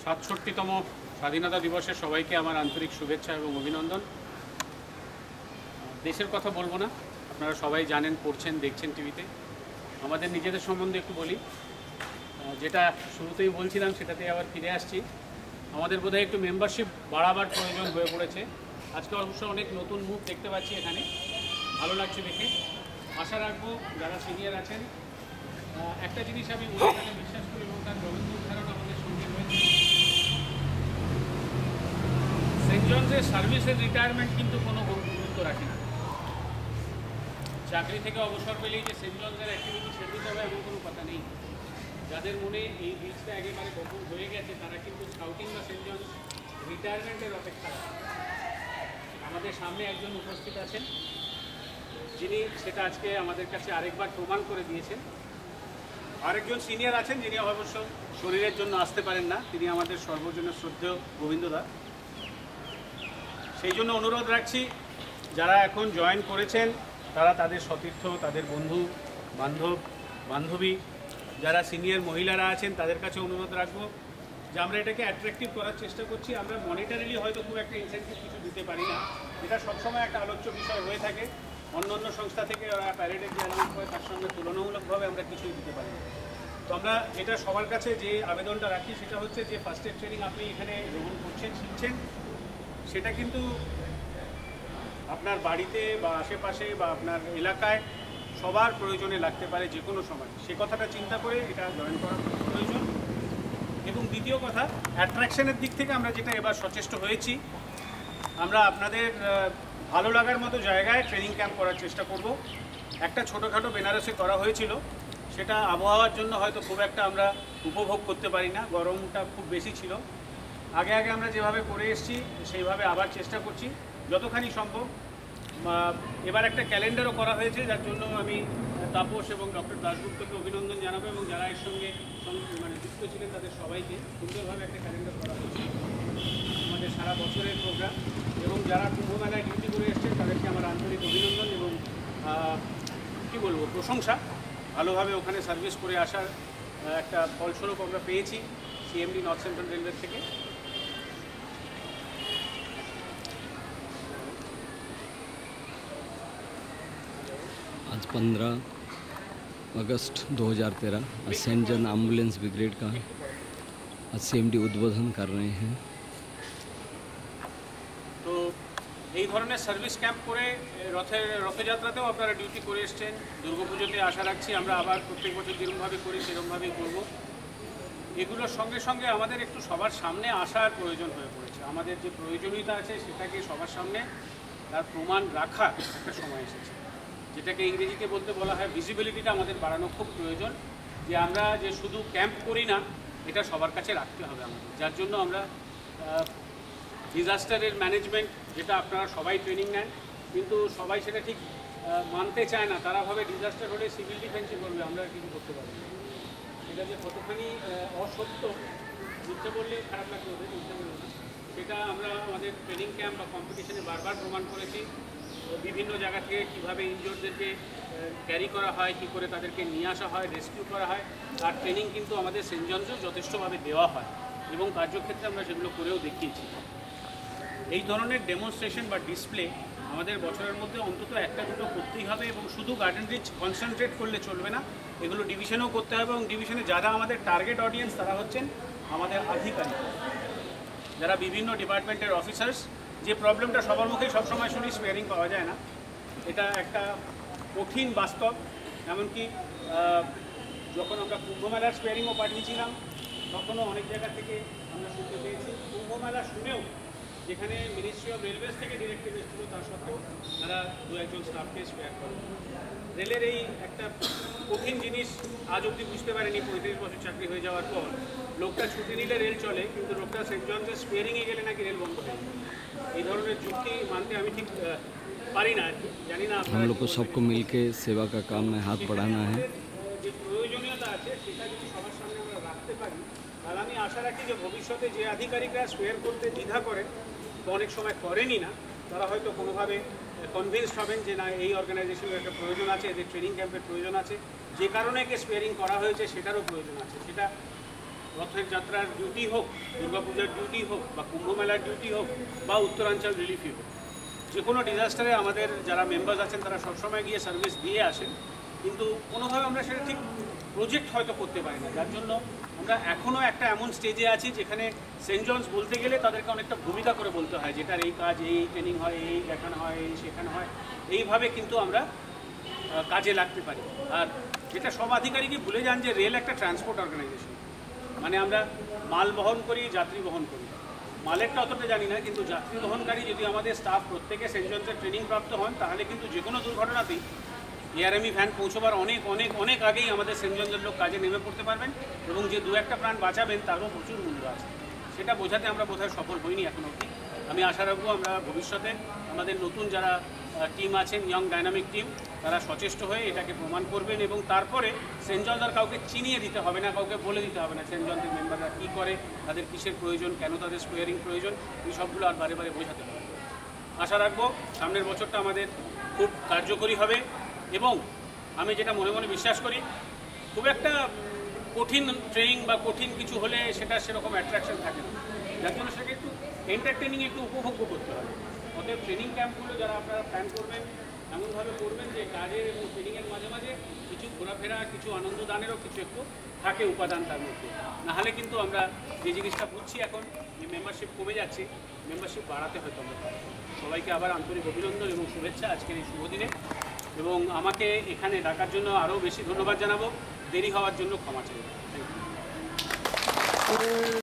67তম স্বাধীনতা দিবসে সবাইকে আমার আন্তরিক শুভেচ্ছা এবং অভিনন্দন। দেশের কথা বলবো না, আপনারা সবাই জানেন, পড়ছেন, দেখছেন টিভিতে। আমাদের নিজেদের সম্বন্ধে একটু বলি। যেটা শুরুতেই বলছিলাম সেটাতে আবার ফিরে আসছি। আমাদের বোধহয় একটু মেম্বারশিপ বাড়াবার প্রয়োজন হয়ে পড়েছে। আজকে অবশ্য অনেক নতুন মুখ দেখতে পাচ্ছি এখানে, ভালো লাগছে দেখে। আশা রাখবো যারা সিনিয়র আছেন, একটা জিনিস আমি এখানে বিশ্বাস করি এবং তার প্রবন্ধ উদাহরণ আমাদের সঙ্গে রয়েছে। সেন্ট জনসের সার্ভিসের রিটায়ারমেন্ট কিন্তু কোনো গুরুত্ব রাখে না। চাকরি থেকে অবসর পেলেই যে সেন্ট জনসের অ্যাক্টিভিটি ছেড়ে দিতে হবে এমন কোনো কথা নেই। যাদের মনে এই বীজটা একেবারে কখন হয়ে গেছে তারা কিন্তু স্কাউটিং বা সেন্ট জনস রিটায়ারমেন্টের অপেক্ষা রাখে। আমাদের সামনে একজন উপস্থিত আছেন যিনি সেটা আজকে আমাদের কাছে আরেকবার প্রমাণ করে দিয়েছেন। আরেকজন সিনিয়র আছেন যিনি অবশ্য শরীরের জন্য আসতে পারেন না, তিনি আমাদের সর্বজন্য শ্রদ্ধেয় গোবিন্দদা। সেই জন্য অনুরোধ রাখছি, যারা এখন জয়েন করেছেন তারা তাদের সতীর্থ, তাদের বন্ধু বান্ধবী, যারা সিনিয়র মহিলারা আছেন তাদের কাছে অনুরোধ রাখবো যে আমরা এটাকে অ্যাট্রাকটিভ করার চেষ্টা করছি। আমরা মনিটারিলি হয়তো খুব একটা ইনসেন্টিভ কিছু দিতে পারি না, এটা সবসময় একটা আলোচ্য বিষয় হয়ে থাকে। অন্য অন্য সংস্থা থেকে ওরা প্যারেডে যে অ্যালাউন্স করে তার সঙ্গে তুলনামূলকভাবে আমরা কিছুই দিতে পারি না। তো আমরা এটা সবার কাছে যে আবেদনটা রাখি সেটা হচ্ছে যে ফার্স্ট এড ট্রেনিং আপনি এখানে গ্রহণ করছেন, শিখছেন, সেটা কিন্তু আপনার বাড়িতে বা আশেপাশে বা আপনার এলাকায় সবার প্রয়োজনে লাগতে পারে যে কোনো সময়। সে কথাটা চিন্তা করে এটা জয়েন করা প্রয়োজন। এবং দ্বিতীয় কথা, অ্যাট্রাকশনের দিক থেকে আমরা যেটা এবার সচেষ্ট হয়েছি, আমরা আপনাদের ভালো লাগার মতো জায়গায় ট্রেনিং ক্যাম্প করার চেষ্টা করব। একটা ছোটোখাটো বেনারসে করা হয়েছিল, সেটা আবহাওয়ার জন্য হয়তো খুব একটা আমরা উপভোগ করতে পারি না, গরমটা খুব বেশি ছিল। আগে আমরা যেভাবে করে এসেছি সেইভাবে আবার চেষ্টা করছি যতখানি সম্ভব। এবার একটা ক্যালেন্ডারও করা হয়েছে, যার জন্য আমি তাপস এবং ডক্টর দাশগুপ্তকে অভিনন্দন জানাবো এবং যারা এর সঙ্গে যুক্ত ছিলেন তাদের সবাইকে। সুন্দরভাবে একটা ক্যালেন্ডার করা হয়েছে আমাদের সারা বছরের প্রোগ্রাম। এবং যারা কুম্ভমেলায় ডিউটি করে এসছেন তাদেরকে আমার আন্তরিক অভিনন্দন এবং কী বলবো, প্রশংসা। ভালোভাবে ওখানে সার্ভিস করে আসার একটা ফলস্বরূপ আমরা পেয়েছি সিএমডি নর্থ সেন্ট্রাল রেলওয়ে থেকে। आज 15 अगस्त 2013 आज सेंट जॉन एम्बुलेंस ब्रिगेड का आज सीएमडी उद्बोधन कर रहे हैं। তো এই ধরনের সার্ভিস ক্যাম্প করে রথযাত্রাতেও আপনারা ডিউটি করে এসছেন, দুর্গাপুজোতে আশা রাখছি আমরা আবার প্রত্যেক বছর যেরকমভাবে করি সেরকমভাবেই করব। এগুলোর সঙ্গে সঙ্গে আমাদের একটু সবার সামনে আসার প্রয়োজন হয়ে পড়েছে। আমাদের যে প্রয়োজনীয়তা আছে সেটাকে সবার সামনে তার প্রমাণ রাখা একটা সময় এসেছে, যেটাকে ইংরেজিতে বলতে বলা হয় ভিজিবিলিটিটা আমাদের বাড়ানো খুব প্রয়োজন। যে আমরা যে শুধু ক্যাম্প করি না, এটা সবার কাছে রাখতে হবে আমাদের। যার জন্য আমরা ডিজাস্টারের ম্যানেজমেন্ট, যেটা আপনারা সবাই ট্রেনিং নেন কিন্তু সবাই সেটা ঠিক মানতে চায় না। তারা ভাবে ডিজাস্টার হলে সিভিল ডিফেন্সই করবে, আমরা কিছু করতে পারি না। এটা যে কতখানি অসত্য, বুঝতে বললে খারাপ লাগবে, ওদের বুঝতে পারবে না। সেটা আমরা আমাদের ট্রেনিং ক্যাম্প বা কম্পিটিশনে বারবার প্রমাণ করেছি। বিভিন্ন জায়গা থেকে কীভাবে ইনজোর্ডদেরকে ক্যারি করা হয়, কী করে তাদেরকে নিয়ে আসা হয়, রেস্কিউ করা হয়, তার ট্রেনিং কিন্তু আমাদের সেন্ট জনসেও যথেষ্টভাবে দেওয়া হয় এবং কার্যক্ষেত্রে আমরা সেগুলো করেও দেখিয়েছি। এই ধরনের ডেমনস্ট্রেশন বা ডিসপ্লে আমাদের বছরের মধ্যে অন্তত একটা দুটো করতেই হবে এবং শুধু গার্ডেন রিচ কনসেন্ট্রেট করলে চলবে না, এগুলো ডিভিশনেও করতে হবে। এবং ডিভিশনে যারা আমাদের টার্গেট অডিয়েন্স তারা হচ্ছেন আমাদের আধিকারিক, যারা বিভিন্ন ডিপার্টমেন্টের অফিসার্স। যে প্রবলেমটা সবার মুখেই সবসময় শুনি, স্পেয়ারিং পাওয়া যায় না, এটা একটা কঠিন বাস্তব। এমনকি যখন আমরা কুম্ভমেলার স্পেয়ারিংও পাঠিয়েছিলাম তখনও অনেক জায়গা থেকে আমরা শুনতে পেয়েছি, কুম্ভমেলা শুনেও যেখানে মিনিস্ট্রি অফ রেলওয়েজ থেকে ডিরেক্টিভ এসেছিল তার সত্ত্বেও তারা দু একজন স্টাফকে স্পেয়ার করে। রেলের এই একটা কঠিন জিনিস আজ অবধি বুঝতে পারেনি 35 বছর চাকরি হয়ে যাওয়ার পর। লোকটা ছুটি নিলে রেল চলে, কিন্তু লোকটা সেন্ট জনসের স্পেয়ারিংয়ে গেলে নাকি রেল বন্ধ হয়ে যায়। এই ধরনের যুক্তি মানতে আমি ঠিক পারি না, জানি না। हम लोग को सबको मिलके सेवा का काम में हाथ बढ़ाना है। যে প্রয়োজনীয়তা আছে সেটা যদি সবার সামনে আমরা রাখতে পারি, তাহলে আমি আশা রাখি যে ভবিষ্যতে যে আধিকারিকরা স্পেয়ার করতে দ্বিধা করেন, তো অনেক সময় করেনই না, তারা হয়তো কোনোভাবে কনভিন্সড হবেন যে না, এই অর্গানাইজেশনের একটা প্রয়োজন আছে, এদের ট্রেনিং ক্যাম্পের প্রয়োজন আছে, যে কারণে স্পেয়ারিং করা হয়েছে সেটারও প্রয়োজন আছে। সেটা রথের যাত্রার ডিউটি হোক, দুর্গাপূজার ডিউটি হোক, বা কুম্ভ মেলার ডিউটি হোক, বা উত্তরাঞ্চল রিলিফই হোক, যে কোনো ডিজাস্টারে আমাদের যারা মেম্বার্স আছেন তারা সবসময় গিয়ে সার্ভিস দিয়ে আসেন, কিন্তু কোনোভাবে আমরা সেটা ঠিক প্রজেক্ট হয়তো করতে পারি না, যার জন্য আমরা এখনও একটা এমন স্টেজে আছি যেখানে সেন্ট জনস বলতে গেলে তাদেরকে অনেকটা ভূমিকা করে বলতে হয়, যেটার এই কাজ, এই ট্রেনিং হয়, এই দেখানো হয়, এই শেখানো হয়, এইভাবে কিন্তু আমরা কাজে লাগতে পারি। আর যেটা সব আধিকারিকই ভুলে যান যে রেল একটা ট্রান্সপোর্ট অর্গানাইজেশন, মানে আমরা মাল বহন করি, যাত্রী বহন করি। মালেরটা অতটা জানি না, কিন্তু যাত্রী বহনকারী যদি আমাদের স্টাফ প্রত্যেকে সেন্ট জনসের ট্রেনিং প্রাপ্ত হন, তাহলে কিন্তু যে কোনো দুর্ঘটনাতেই এআরএমই ভ্যান পৌঁছবার অনেক অনেক অনেক আগেই আমাদের সেন্ট জনসের লোক কাজে নেমে পড়তে পারবেন, এবং যে দু একটা প্রাণ বাঁচাবেন তারও প্রচুর মূল্য আছে। সেটা বোঝাতে আমরা বোধহয় সফল হইনি এখন অবধি। আমি আশা রাখবো আমরা ভবিষ্যতে আমাদের নতুন যারা টিম আছেন, ইয়ং ডাইনামিক টিম, তারা সচেষ্ট হয়ে এটাকে প্রমাণ করবেন, এবং তারপরে সেন্ট জনস আর কাউকে চিনিয়ে দিতে হবে না, কাউকে বলে দিতে হবে না সেন্ট জনসের মেম্বাররা কী করে, তাদের কিসের প্রয়োজন, কেন তাদের স্কোয়ারিং প্রয়োজন, এই সবগুলো আর বারে বারে বোঝাতে হবে। আশা রাখবো সামনের বছরটা আমাদের খুব কার্যকরী হবে, এবং আমি যেটা মনে মনে বিশ্বাস করি, খুব একটা কঠিন ট্রেনিং বা কঠিন কিছু হলে সেটা সেরকম অ্যাট্রাকশন থাকে না, যার জন্য সেটাকে একটু এন্টারটেনিং, একটু উপভোগ্য করতে হবে। অতএব ট্রেনিং ক্যাম্পগুলো যারা আপনারা প্ল্যান করবেন, এমনভাবে করবেন যে কাজের এবং ট্রেনিংয়ের মাঝে মাঝে কিছু ঘোরাফেরা, কিছু আনন্দদানেরও কিছু একটু থাকে উপাদান তার মধ্যে। নাহলে কিন্তু আমরা যে জিনিসটা বুঝছি এখন, যে মেম্বারশিপ কমে যাচ্ছে, মেম্বারশিপ বাড়াতে হয়তো আমরা পারবো। সবাইকে আবার আন্তরিক অভিনন্দন এবং শুভেচ্ছা আজকের এই শুভ দিনে, এবং আমাকে এখানে ডাকার জন্য আরও বেশি ধন্যবাদ জানাবো, দেরি হওয়ার জন্য ক্ষমা চাই। Thank you.